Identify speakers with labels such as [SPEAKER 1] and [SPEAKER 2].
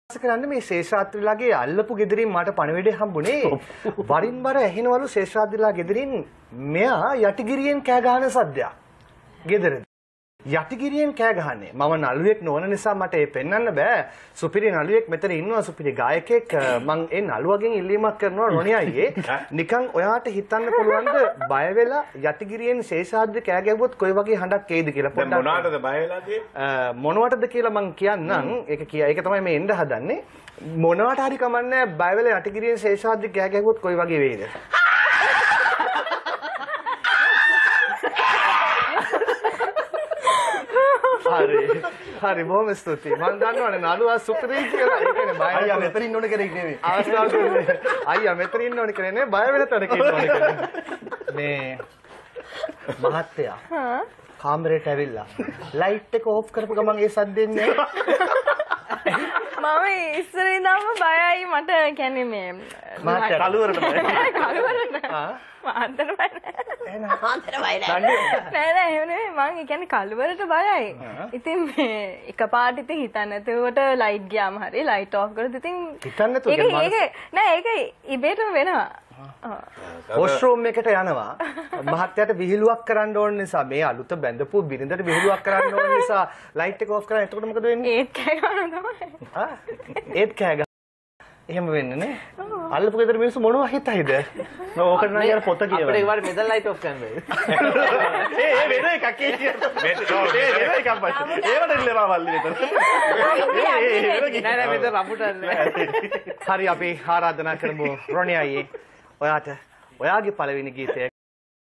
[SPEAKER 1] කරන්නේ මේ ශේෂාත්‍රිලාගේ අල්ලපු ගෙදරින් මට පණිවිඩය හම්බුනේ වරින් වර ඇහෙනවලු ශේෂාත්‍රිලා ගෙදරින් මෙයා යටිගිරියෙන් කෑ ගහන සද්දයක් ගෙදරදී යටිගිරියෙන් කෑ ගහන්නේ මම නළුවෙක් නොවන නිසා මට ඒ පෙන්වන්න බෑ සුපිරි නළුවෙක් මෙතන ඉන්නවා සුපිරි ගායකයෙක් මං ඒ නළුවගෙන් ඉල්ලීමක් කරනවා රොණි අයියේ නිකන් ඔයාට හිතන්න පුළුවන්ද බය වෙලා යටිගිරියෙන් ශේෂාද්‍රි කෑ ගැහුවොත් කොයි වගේ හඬක් එයිද කියලා පොඩ්ඩක්
[SPEAKER 2] මොනවටද බය වෙලා තියෙන්නේ
[SPEAKER 1] මොනවටද කියලා මං කියන්නම් ඒක තමයි මේ එන්න හදන්නේ මොනවට හරි කමන්නේ බය වෙලා යටිගිරියෙන් ශේෂාද්‍රි කෑ ගැහුවොත් කොයි වගේ වෙයිද හරි බොහොම ස්තුතියි මම දන්නවනේ නළුවා සුපිරි කියලා ඒ කියන්නේ බය අයියා මෙතන ඉන්න ඕන කෙනෙක් නෙවෙයි අයියා මෙතන ඉන්න ඕන කෙනෙක් නෙවෙයි බය වෙන තැනක ඉන්න ඕන කෙනෙක් මේ මහත්තයා කාමරේට ඇවිල්ලා ලයිට් එක ඕෆ් කරපු ගමන් ඒ සද්දෙන් නෑ
[SPEAKER 3] මම ඉස්සර ඉඳන්ම බයයි මට කියන්නේ මේ
[SPEAKER 1] මහත්තයා කලුවරට බයයි
[SPEAKER 3] මාතර බය නෑ නෑ එහෙම නෙවෙයි මං කියන්නේ කලුවරට බයයි. ඉතින් මේ එකපාරට ඉතින් හිතන්න නැතුවට ලයිට් ගියාම හරි ලයිට් ඕෆ් කරොත් ඉතින්
[SPEAKER 1] හිතන්න නැතුව
[SPEAKER 3] ඒක ඉබේටම වෙනවා.
[SPEAKER 1] වොෂ්රූම් එකට යනවා මහත්තයාට විහිළුවක් කරන්න ඕන නිසා මේ අලුත බැඳපු බිරිඳට විහිළුවක් කරන්න ඕන නිසා ලයිට් එක ඕෆ් කරා එතකොට මොකද වෙන්නේ?
[SPEAKER 3] ඒත් කෑ ගන්නවා තමයි.
[SPEAKER 1] ඒත් කෑ ගන්න. එහෙම වෙන්නේ නේ. අල්ලපු ගෙදර මිනිස්සු මොනවා හිතයිද? ඕකට නම් යාර පොත කියවන්න. අපිට ඒවට මෙතන ලයිට් ඔෆ් කරන්න බෑ. ඒ වෙන එකක් වෙන එකක් පස්සේ. ඒවට ඉල්ලපා වල්ලි මෙතන. නෑ මෙතන රඹුටන් නෑ. හරි අපි ආරාධනා කරමු රොණි අයියේ. ඔයාට ඔයාගේ පළවෙනි ගීතය